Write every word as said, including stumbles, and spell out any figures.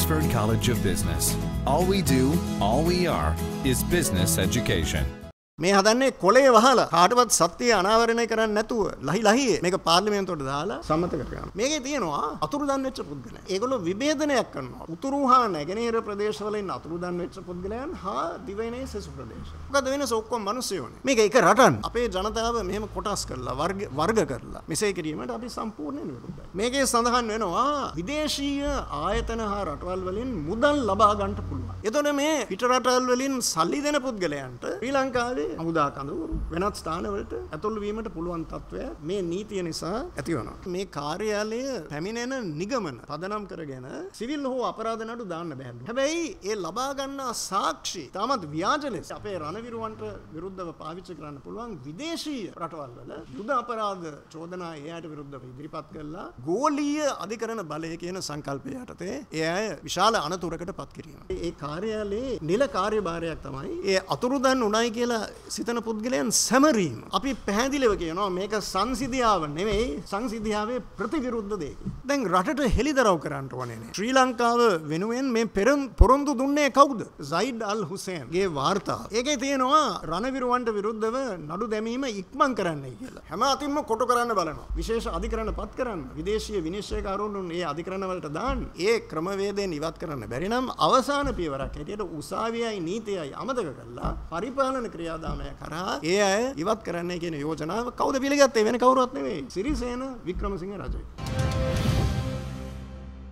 Oxford College of Business. All we do, all we are, is business education. මේ හදන්නේ කොලේ වහලා කාටවත් සත්‍ය අනාවරණය කරන්නේ නැතුව ලහි ලහියේ මේක පාර්ලිමේන්තුවට දාලා සම්මත කරගන්න. මේකේ තියෙනවා අතුරුදන් වෙච්ච පුද්ගලයන්. ඒගොල්ලෝ විභේදනයක් කරනවා. උතුරු හා නැගෙනහිර ප්‍රදේශවල ඉන්න අතුරුදන් වෙච්ච පුද්ගලයන් හා දිවයිනේ සෙසු ප්‍රදේශ. මොකද වෙනස ඔක්කොම මිනිස්සුයෝනේ. මේක එක රටක්. අපේ ජනතාව මෙහෙම කොටස් කරලා වර්ග වර්ග කරලා මෙසේ කිරීමට අපි සම්පූර්ණයෙන් විරුද්ධයි. මේකේ සඳහන් වෙනවා විදේශීය ආයතන හා රටවල් වලින් මුදල් ලබා ගන්නට පුළුවන්. එතකොට මේ පිට රටවල් වලින් සල්ලි දෙන පුද්ගලයන්ට ශ්‍රී ලංකාවේ අමුදා කඳවුරු වෙනත් ස්ථානවලට ඇතුළු වීමට පුළුවන් තත්ත්වය මේ නීතිය නිසා ඇති වෙනවා. මේ කාර්යාලය පැමිණෙන නිගමන පදනම් කරගෙන සිවිල් හෝ අපරාධ නඩු දාන්න බෑ. හැබැයි ඒ ලබා ගන්නා සාක්ෂි තාමත් ව්‍යාජ ලෙස අපේ රණවිරුවන්ට විරුද්ධව පාවිච්චි කරන්න පුළුවන් විදේශීය රටවල් වල යුද අපරාධ චෝදනා එයාට විරුද්ධව ඉදිරිපත් කළා ගෝලීය අධිකරණ බලය කියන සංකල්පය යටතේ ඒ අය විශාල අනතුරකට පත් කිරීම. ඒ කාර්යාලයේ නිල කාර්යභාරයක් තමයි ඒ අතුරුදන් උණයි කියලා සිතන පුද්ගලයන් සැමරීම. අපි පැහැදිලිව කියනවා මේක සංසිද්ධියාව නෙවෙයි සංසිද්ධියාවේ ප්‍රතිවිරුද්ධ දෙයක්. දැන් රටට හෙළිදරව් කරන්න ඕනේ නේ. ශ්‍රී ලංකාව වෙනුවෙන් මේ පොරොන්දු දුන්නේ කවුද? සයිඩ් අල් හුසේන් ගේ වාර්තාව. ඒකේ තියෙනවා රණවිරුවන්ට විරුද්ධව නඩු දැමීම ඉක්මන් කරන්නයි කියලා. හැම අතින්ම කොටු කරන්න බලනවා. විශේෂ අධිකරණ පත් කරන්න. විදේශීය විනිශ්චයකාරවරුන් ඒ අධිකරණ වලට දාන්න. ඒ ක්‍රමවේදයෙන් ඉවත් කරන්න බැරි නම් අවසාන පියවරක් හැටියට උසාවියයි නීතියයි අමතක කරලා පරිපාලන ක්‍රියාදාම කරා ඒ අය ඉවත් කරන්න කියන යෝජනාව කවුද පිළිගත්තේ? වෙන කවුරුවත් නෙවෙයි. සිරිසේන වික්‍රමසිංහ රජය.